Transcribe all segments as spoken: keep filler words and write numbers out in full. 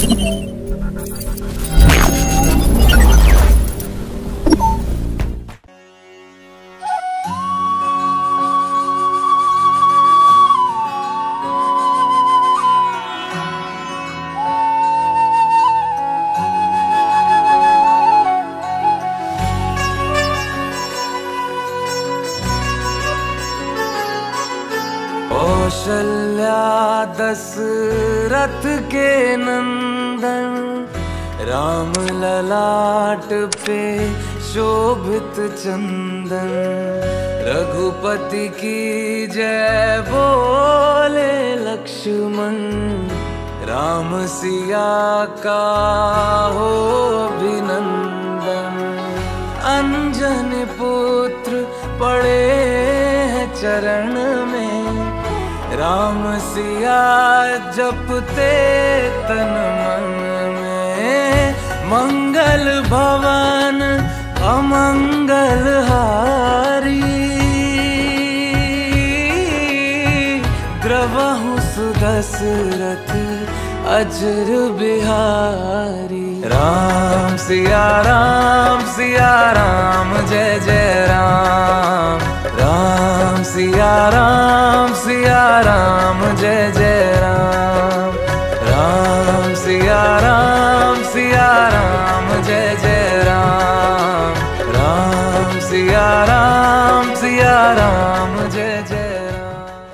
कौशल्या दशरथ के नंदन, राम ललाट पे शोभित चंदन। रघुपति की जय बोले लक्ष्मण, राम सिया का हो अभिनंदन। अंजन पुत्र पड़े हैं चरण में, राम सिया जपते तन मन में। मंगल भवन अमंगल हारी, द्रवहु सुदशरथ अजर बिहारी। राम सिया राम सिया राम जय जय राम। राम सिया राम सिया राम जय जय राम। राम सिया राम सिया राम जय जय राम। राम सिया राम सिया राम जय जय राम।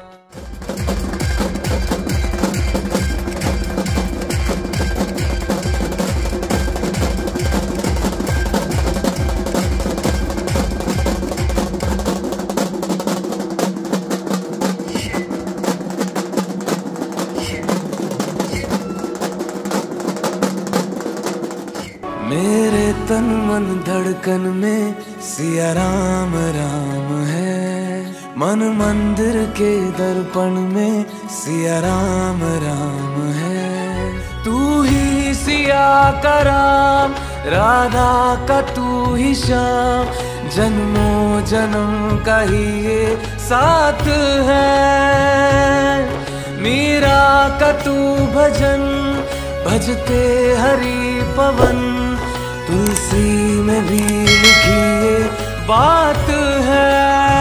मेरे तन मन धड़कन में सिया राम राम है। मन मंदिर के दर्पण में सिया राम राम है। तू ही सिया का राम, राधा का तू ही श्याम। जन्मों जन्म का ही ये साथ है। मीरा का तू भजन, भजते हरि पवन। तुलसी में भी लिखी ये बात है।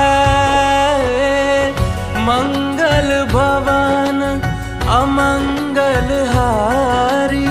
मंगल भवन अमंगल हारी,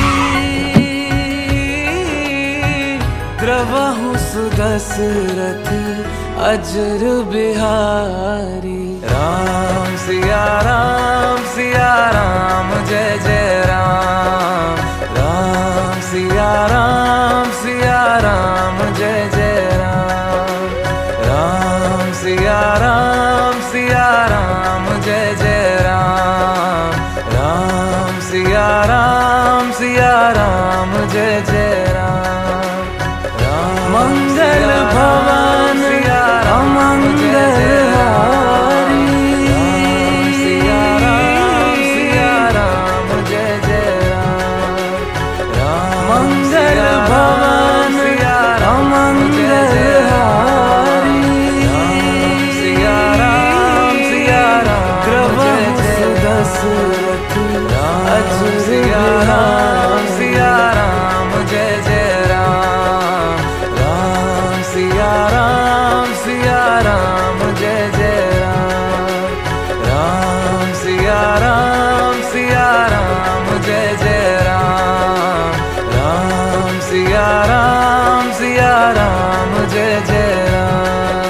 द्रवहु सुदशरथ अजर बिहारी। राम सिया राम सिया राम जय जय राम। राम सिया राम सिया राम जय जय राम। राम सिया राम सिया राम जय जय राम। राम सिया राम सिया राम जय जय राम। मंगल भवन अमंगल हारी, सिया राम सिया राम जय जय राम। मंगल भवन अमंगल हारी, सिया राम सिया राम जय दशरथ अजर सिया राम सिया राम जय जय राम। राम सिया राम सिया राम जय जय राम। राम सिया राम सिया राम जय जय राम। राम सिया राम सिया राम जय जय राम।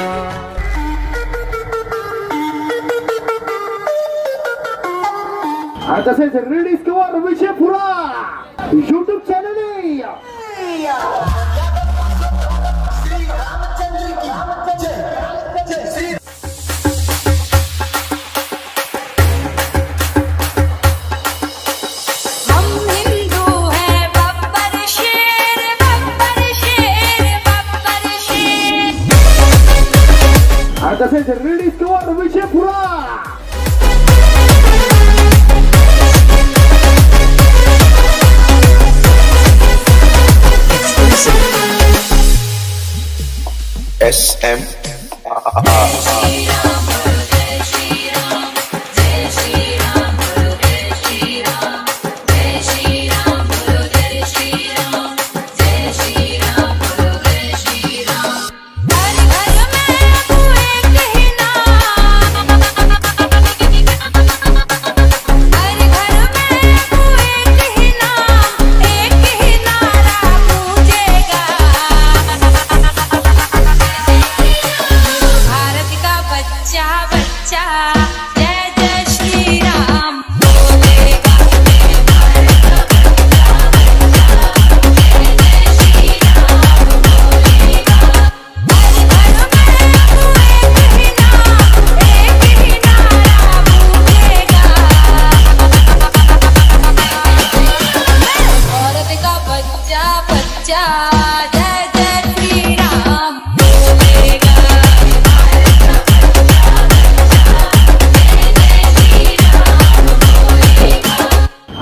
आता से rediscover विषयपुरा यूट्यूब चैनल है। आता से rediscover विषयपुरा S M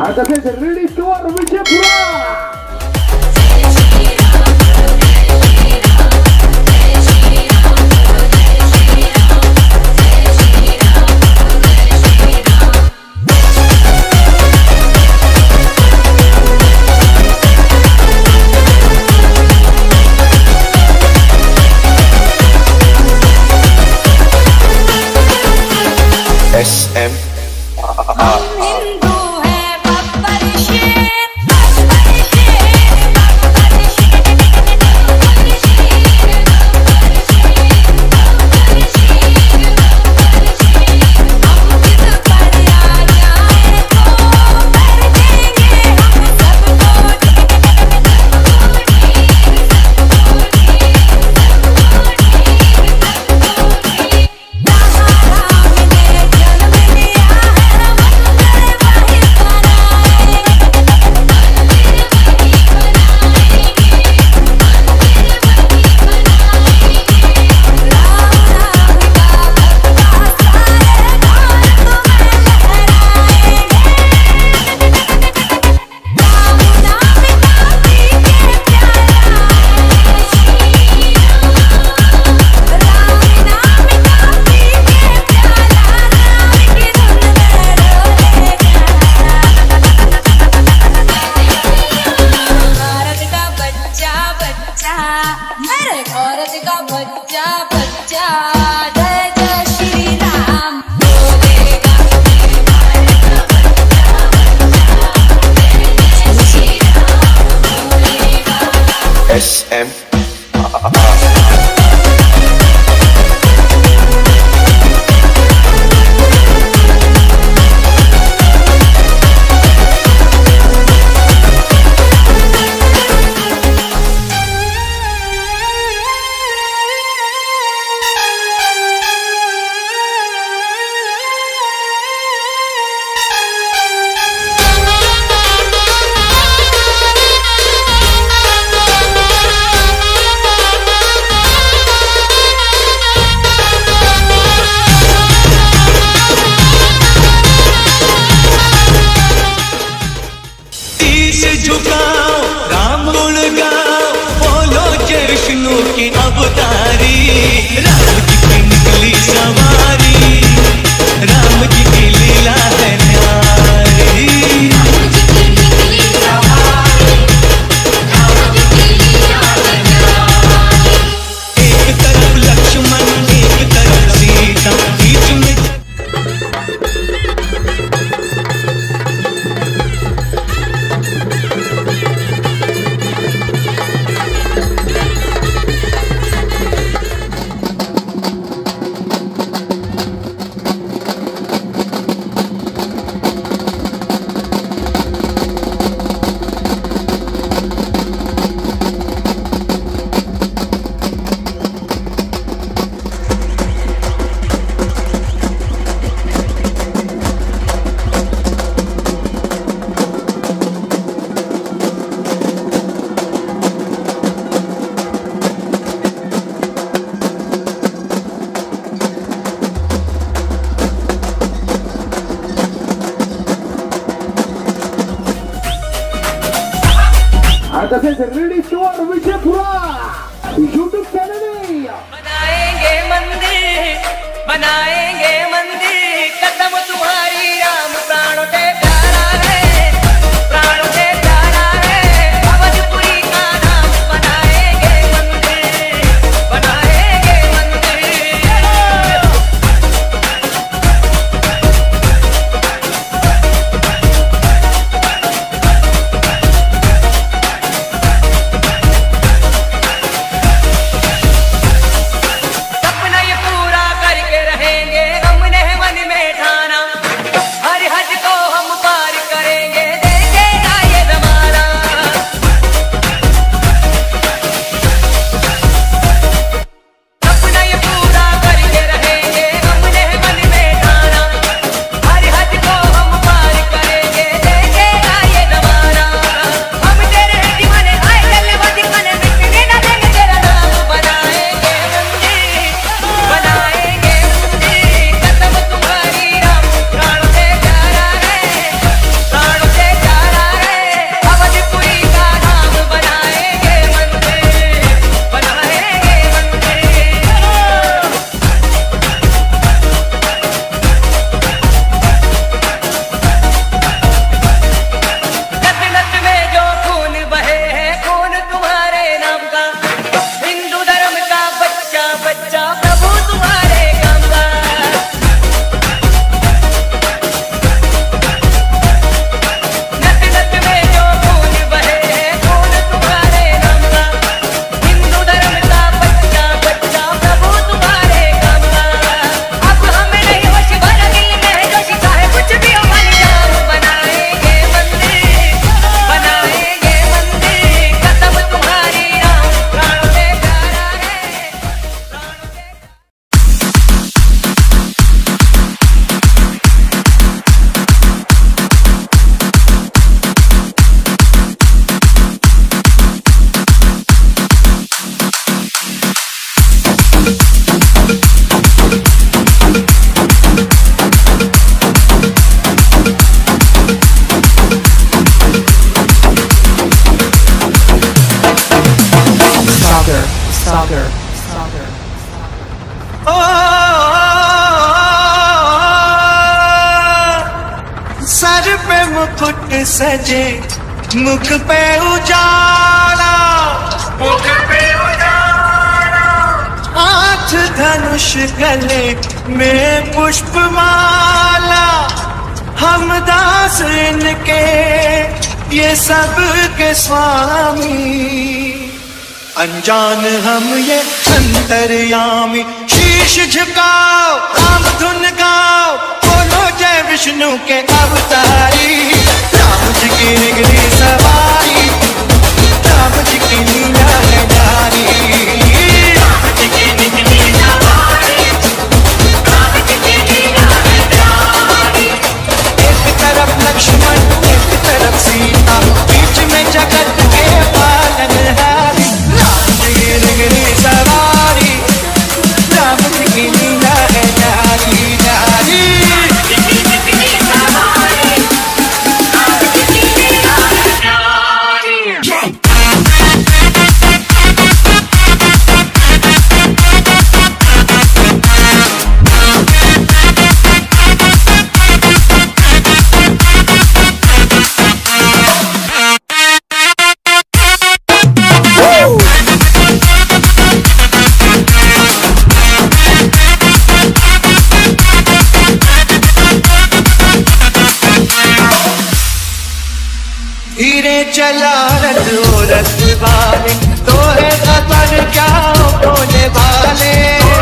आता फिर ready store Vijayapura S M S M झुकाओ राम गुण गाओ बोलो जय विष्णु की अवतारी राम जी की निकली सवारी राम जी की लीला है न्यारी एक तरफ लक्ष्मण एक तरफ सीता बीच में आता फिर ready store Vijayapura YouTube channel बनाएंगे मंदिर बनाएंगे मंदिर कदम तुम्हारी राम प्राणों से प्यारा है प्राणों से प्यारा है अवधपुरी का नाम बनाएंगे मंदिर बनाएंगे मंदिर सपना ये पूरा करके रहेंगे हमने मन में ठाना हर सर पे मुकुट सजे, मुख पे उजाला, मुख पे उजाला, हाथ धनुष गले में पुष्पमाला, हम दास इनके ये सब के स्वामी, अनजान हम ये अंतर्यामी। शीश झुकाओ, राम धुन गाओ, बोलो जय विष्णु के अवतारी। राम जी की निगली सवारी, राम जी की लीला है जारी, राम जी की निगली सवारी, राम जी की लीला है जारी। एक तरफ लक्ष्मण, एक तरफ सीता, बीच में जगत के पालनहारी। राम जी की निगली सवारी, राम जी की लीला है जारी जारी। हीरे चला रथ ओ रथ वाले, तो है खबर क्या बोले वाले,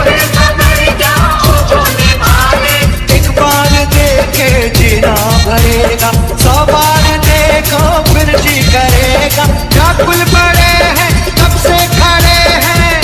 एक बार देखे जीना भरेगा, सौ बार देखो फिर जी करेगा। व्याकुल पड़े हैं कब से खड़े हैं,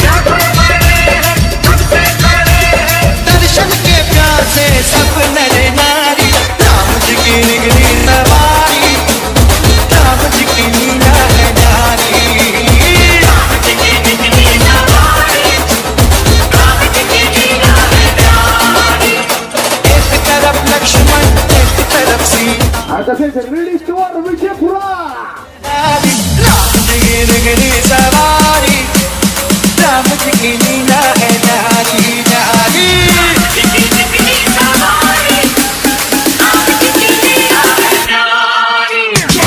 दर्शन के प्यासे सब नर नारी। राम जी की निगली सवारी, राम जी की लीला है जारी, राम जी की निगली सवारी, राम जी की लीला है जारी। एक तरफ लक्ष्मण, एक तरफ सीता, आता से रिलीज टू और विजयपुरा। राम जी की निगली सवारी, राम जी की लीला है जारी जारी, राम जी की निगली सवारी, राम जी की लीला है जारी।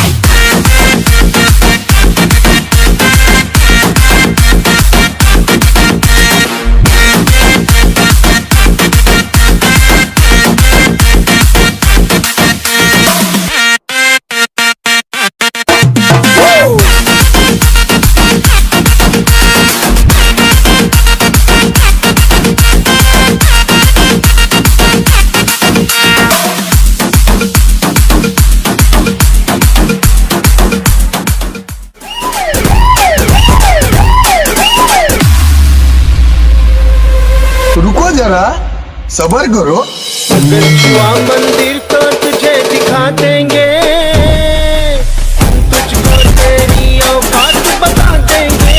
रुको जरा, सबर करो। अगर हुआ मंदिर तो तुझे दिखा देंगे, तुझको तेरी औकात बता देंगे।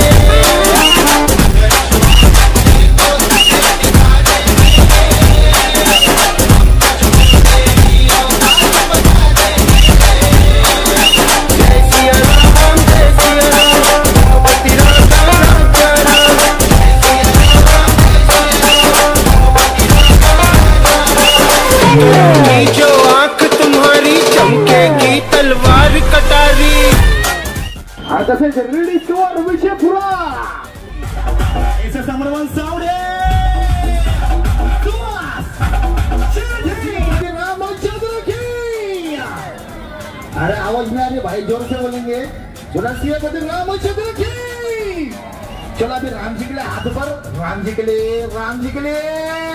जय सिया राम, जय सिया राम, भगवती राधा राधा राम। की जो आंख तुम्हारी चमकेगी तलवार कटारी। आता से रिलीज टू और विजयपुरा। इसे समरवन साउंड रामचंद्र की। अरे आवाज में आ रही भाई, जोर से बोलेंगे। जोरासियापति रामचंद्र की। चलो अभी राम जी के लिए हाथ पर, राम जी के लिए, राम जी के लिए।